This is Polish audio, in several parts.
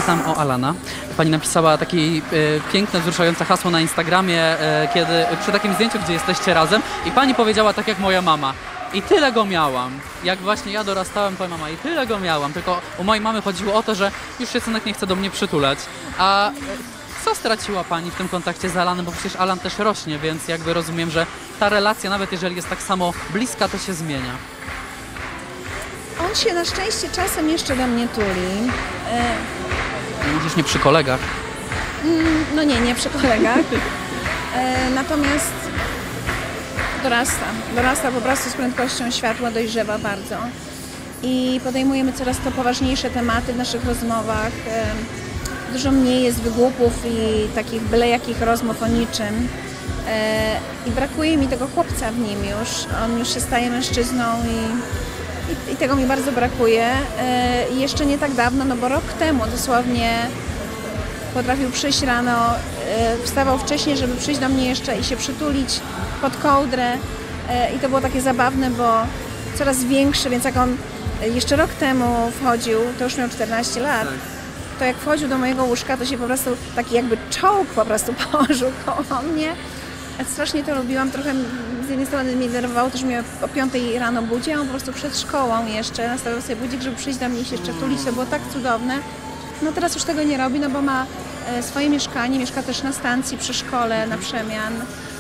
czytałem o Alana. Pani napisała takie piękne, wzruszające hasło na Instagramie, kiedy przy takim zdjęciu, gdzie jesteście razem i pani powiedziała tak jak moja mama. I tyle go miałam. Jak właśnie ja dorastałem, powiem mama, i tyle go miałam. Tylko u mojej mamy chodziło o to, że już się synek nie chce do mnie przytulać. A co straciła pani w tym kontakcie z Alanem? Bo przecież Alan też rośnie, więc jakby rozumiem, że ta relacja, nawet jeżeli jest tak samo bliska, to się zmienia. On się na szczęście czasem jeszcze do mnie tuli. Mówisz nie przy kolegach. No nie przy kolegach. Natomiast dorasta po prostu z prędkością światła, dojrzewa bardzo. I podejmujemy coraz to poważniejsze tematy w naszych rozmowach. Dużo mniej jest wygłupów i takich byle jakich rozmów o niczym. I brakuje mi tego chłopca w nim już. On już się staje mężczyzną i tego mi bardzo brakuje. I jeszcze nie tak dawno, no bo rok temu dosłownie potrafił przyjść rano, wstawał wcześniej, żeby przyjść do mnie jeszcze i się przytulić pod kołdrę. I to było takie zabawne, bo coraz większy, więc jak on jeszcze rok temu wchodził, to już miał 14 lat, to jak wchodził do mojego łóżka, to się po prostu taki jakby czołg po prostu położył koło mnie. Strasznie to lubiłam, trochę z jednej strony mnie denerwowało, też mnie o 5 rano budzi, a on po prostu przed szkołą jeszcze nastawiał sobie budzik, żeby przyjść do mnie i się jeszcze tulić, to było tak cudowne. No teraz już tego nie robi, no bo ma swoje mieszkanie, mieszka też na stacji przy szkole, na przemian.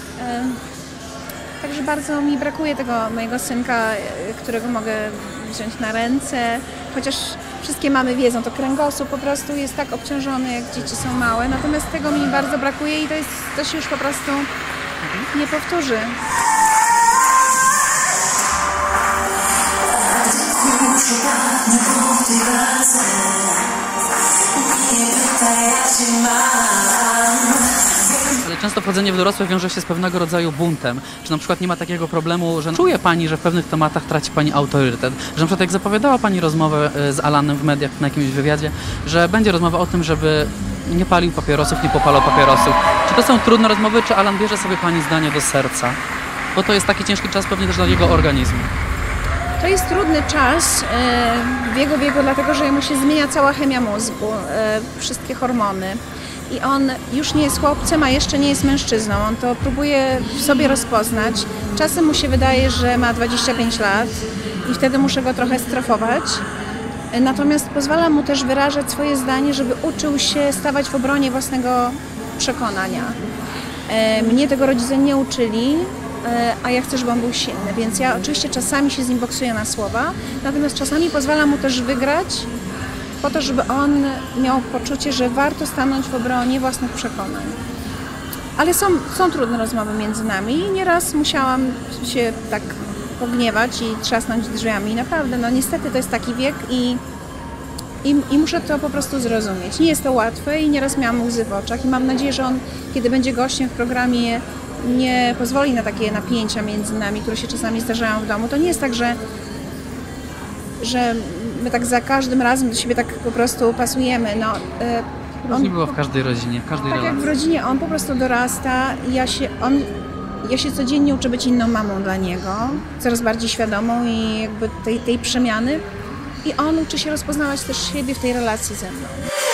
Także bardzo mi brakuje tego mojego synka, którego mogę wziąć na ręce, chociaż wszystkie mamy wiedzą, to kręgosłup po prostu jest tak obciążony, jak dzieci są małe, natomiast tego mi bardzo brakuje i to się już po prostu nie powtórzy. Ale często wchodzenie w dorosłe wiąże się z pewnego rodzaju buntem. Czy na przykład nie ma takiego problemu, że czuje pani, że w pewnych tematach traci pani autorytet? Że na przykład jak zapowiadała pani rozmowę z Alanem w mediach, na jakimś wywiadzie, że będzie rozmowa o tym, żeby nie palił papierosów, nie popalał papierosów. Czy to są trudne rozmowy, czy Alan bierze sobie pani zdanie do serca? Bo to jest taki ciężki czas pewnie też dla jego organizmu. To jest trudny czas w jego wieku, dlatego że mu się zmienia cała chemia mózgu, wszystkie hormony. I on już nie jest chłopcem, a jeszcze nie jest mężczyzną. On to próbuje w sobie rozpoznać. Czasem mu się wydaje, że ma 25 lat i wtedy muszę go trochę strefować. Natomiast pozwala mu też wyrażać swoje zdanie, żeby uczył się stawać w obronie własnego przekonania. Mnie tego rodzice nie uczyli, a ja chcę, żeby on był silny, więc ja oczywiście czasami się z nim boksuję na słowa, natomiast czasami pozwalam mu też wygrać po to, żeby on miał poczucie, że warto stanąć w obronie własnych przekonań. Ale są trudne rozmowy między nami i nieraz musiałam się tak pogniewać i trzasnąć drzwiami. Naprawdę, no niestety to jest taki wiek i muszę to po prostu zrozumieć. Nie jest to łatwe i nieraz miałam łzy w oczach i mam nadzieję, że on, kiedy będzie gościem w programie, nie pozwoli na takie napięcia między nami, które się czasami zdarzają w domu. To nie jest tak, że my tak za każdym razem do siebie tak po prostu pasujemy. No, on nie było w każdej rodzinie, w każdej relacji. Tak jak w rodzinie, on po prostu dorasta i ja się codziennie uczę być inną mamą dla niego, coraz bardziej świadomą i jakby tej przemiany. I on uczy się rozpoznawać też siebie w tej relacji ze mną.